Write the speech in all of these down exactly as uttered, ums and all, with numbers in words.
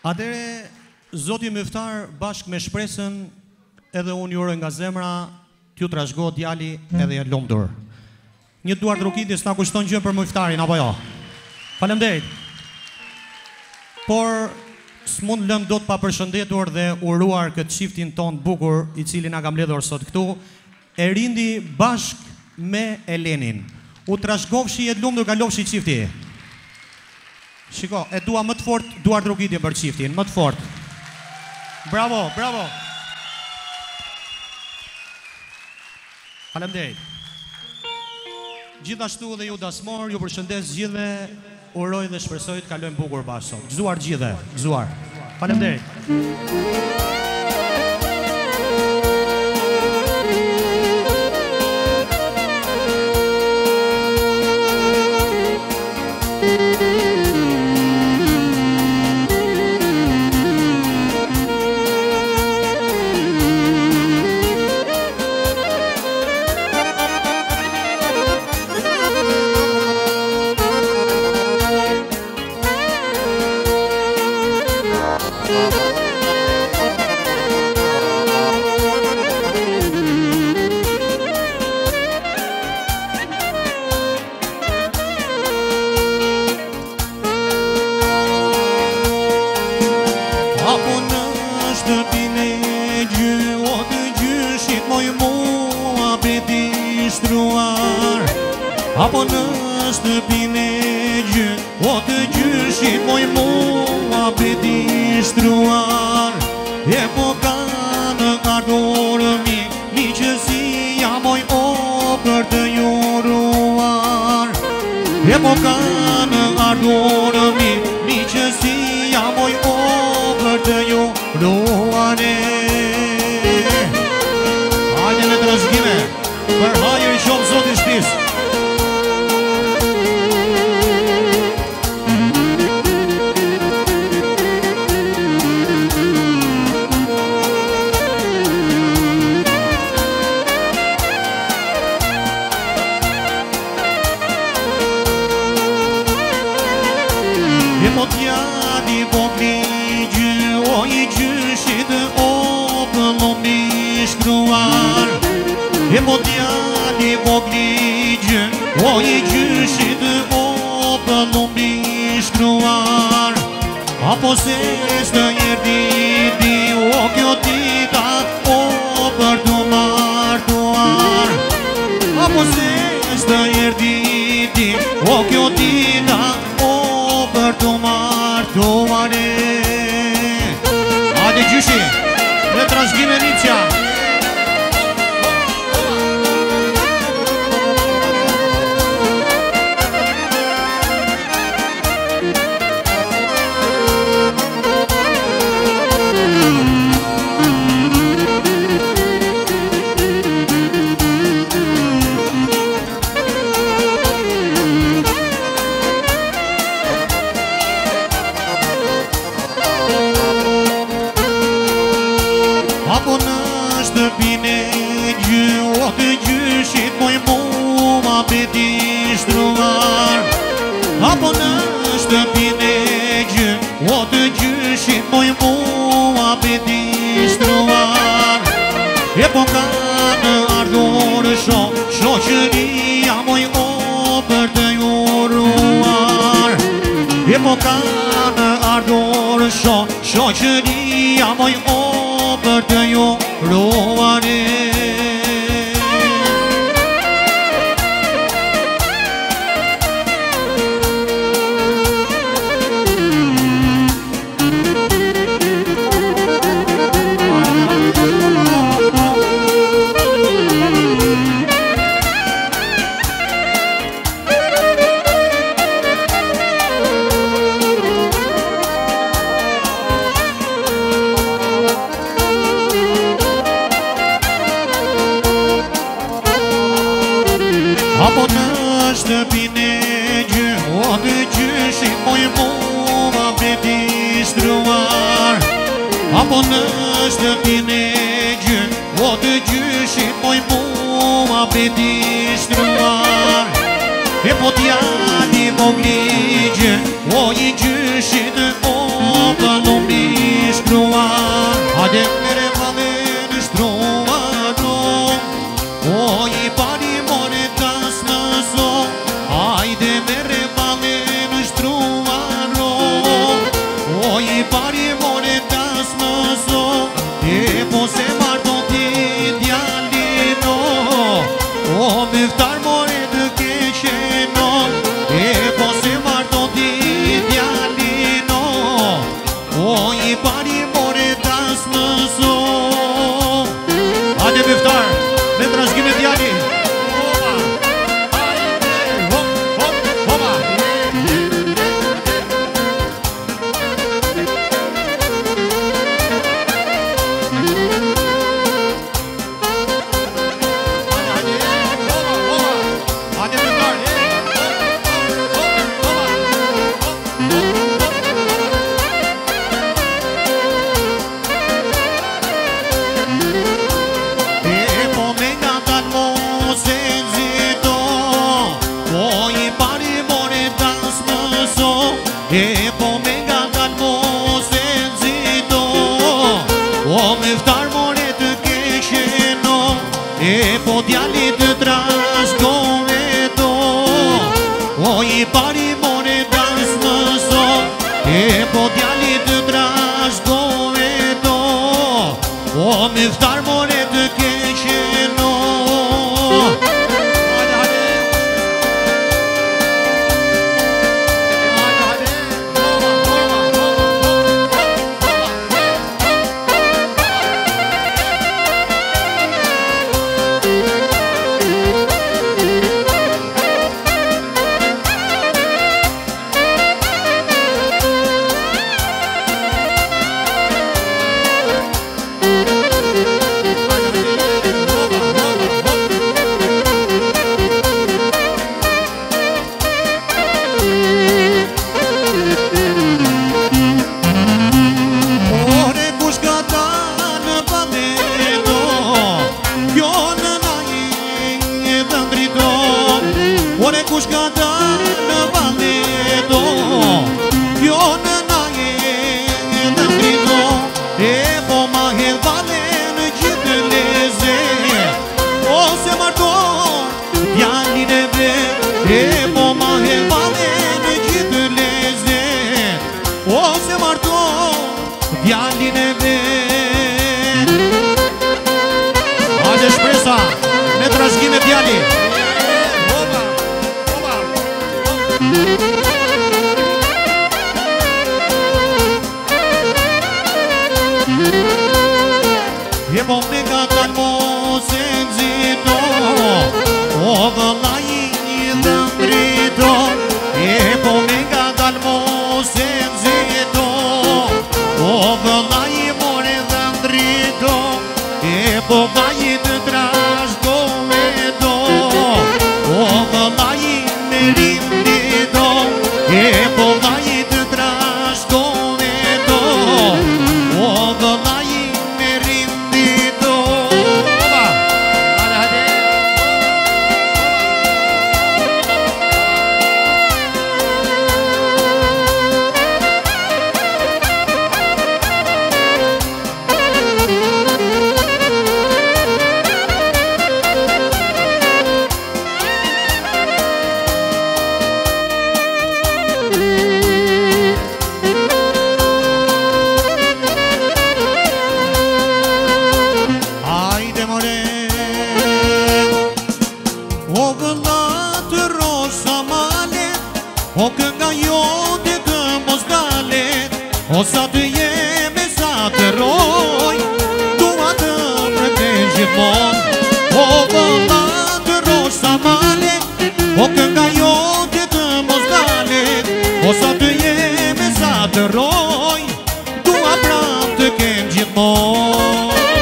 Atere, Zoti Myftar bashkë me shpresën edhe unë jure nga zemra t'ju trashgo djali edhe e lomdur. Një duar drukitjes na kushton gjë për Myftarin, apo jo? Faleminderit. Por s'mund lëm dot pa përshëndetur dhe uruar këtë çiftin ton bukur i cili na ka mbledhur sot këtu. E rindi bashk me Elenin. U trashgofshi e lumtur kalofshi çifti. Shiko, e dua më të fort duar drukitje për çiftin, më të fort. Bravo, bravo. Faleminderit. Gjithashtu dhe ju dasmor, ju përshëndes gjithëve, uroj dhe shpresoj të kalojmë bukur bashkë sot. Gëzuar gjithë, gëzuar. Faleminderit. Apo në shtëpinë e gjë, o të gjyshit moj mua beti shtruar. E po ka në ardhur mi, mi që si ja moj o për të juruar. E po ka në ardhur mi, mi që si ja moj o për të juruar. Hajde në trashgime, për hajër i qovë zotin shpisë. E po djali vogli gjë, o i gjyshit o për lumbi shkruar. Apo se së jërdi di, o kjo dita o për të martuar. Apo se së jërdi di, o kjo dita o për të martuar. Hajde gjyshi, me trashgime Nicja. Apo në shtëpinë e gjë, o të gjyshit moj mua beti shtruar. E po ka në ardhur sho, shoqëria moj o për të juruar. E po ka në ardhur sho, shoqëria moj o për të juruar. Apo në shtëpinë e gjë, o të gjyshit moj mua beti shtruar. E po djali vogli gjë, o i gjyshit o për lumbi nështruar, hajde mere vale nështruar, o i pari more tas më so, hajde mere vale nështruar, o i pari more tas më so, e po se marto ti djalino, o miftar more të keqeno, e po se marto ti djalino, o i pari more tas më so. Hajde miftar, me trashgime djali. Opa, hajde, hop, hop, hopa. E po me nga dalë mos e nëzito, o me ftar more të kesheno, e po djali të trashkove to, o i pari more dans mëso, e po djali të trashkove to, o me ftar more të kesheno. Ore kush ka dalë në valeto, jo në naje në drito, e po ma hedh vale në gjithë leze, ose marton djalin e vet, e po ma hedh vale në gjithë leze, ose marton djalin e vet. Hajde shpresa, me trashgime djali. E po me nga dalë mos e nëzito, o vëllaj dhe ndrito, e po me nga dalë mos e nëzito, o vëllaj more dhe ndrito, e po vaj të trashkove do, o vëllaj me rindito, e po vaj të trashkove do, o vëllaj o kënga jote të mos dalet, o sa të jeme, sa të roj, dua të pretend gjithmon, o vëlla të rosh sa malet, o kënga jote të mos dalet, o sa të jeme, sa të roj, dua pram të kem gjithmon.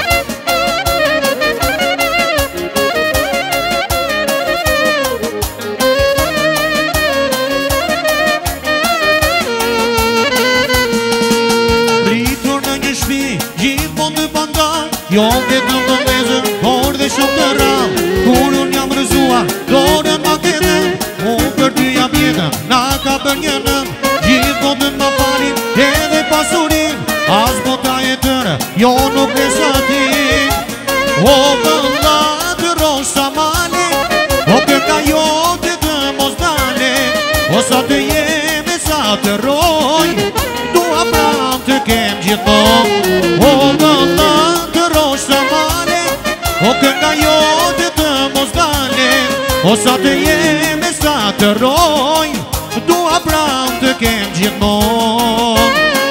Jo vetëm të lezër, por dhe shumë të rrallë, kur unë jam rëzuar, dorën ma këtë, unë për ty jam jetën, na ka për një nëm, gjithë botën ma falin, edhe pasurin, as bota jo nuk e satin. O vëllat rosa male, o kërka jote të mos dale, o sa të jeme sa të roj, dua pram të kem gjithmon. O vëllat rosa male, o kërka jote të mos dale, o sa të jeme sa të roj, dua pram të kem gjithmon.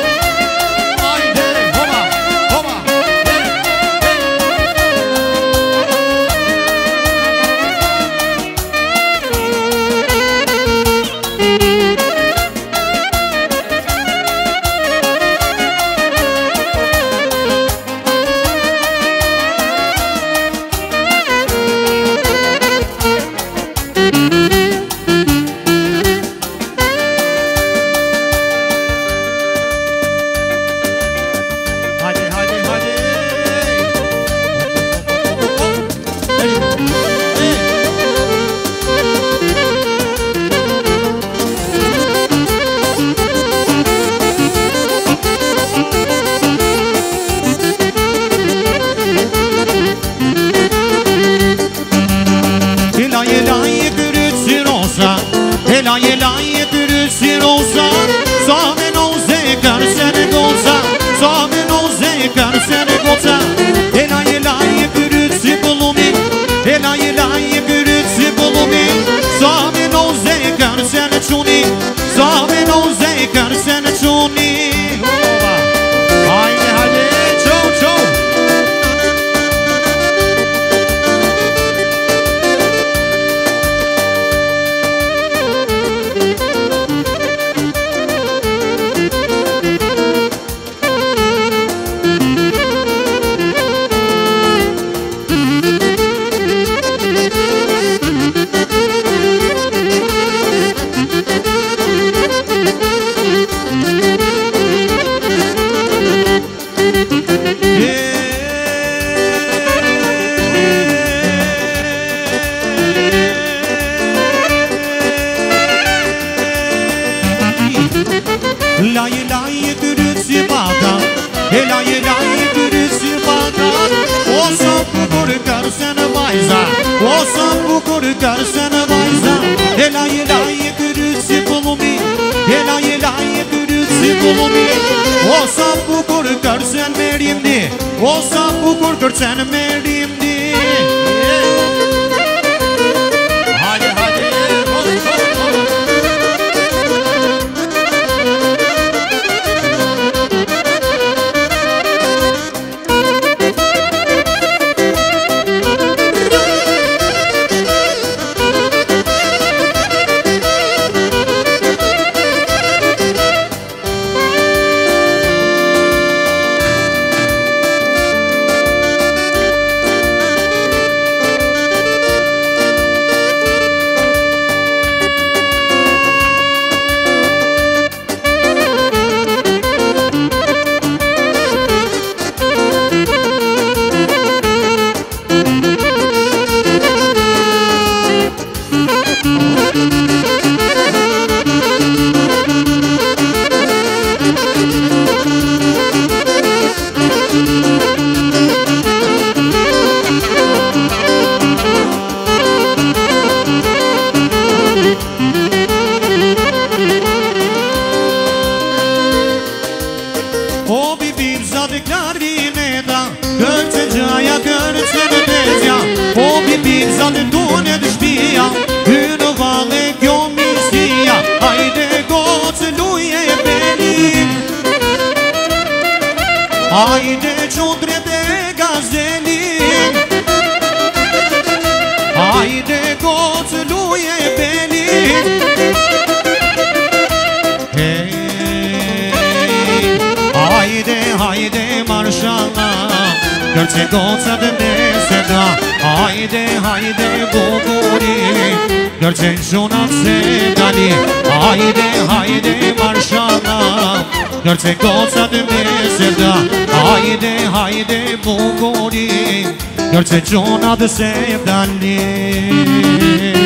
Kërce gocat me sevda, hajde, hajde bukuri, kërce gjonat se vdali.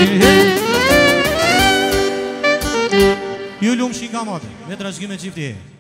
Ju lumë shika mate, me trashgime qifti.